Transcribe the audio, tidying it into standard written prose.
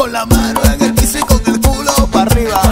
Con la mano en el piso y con el culo para arriba.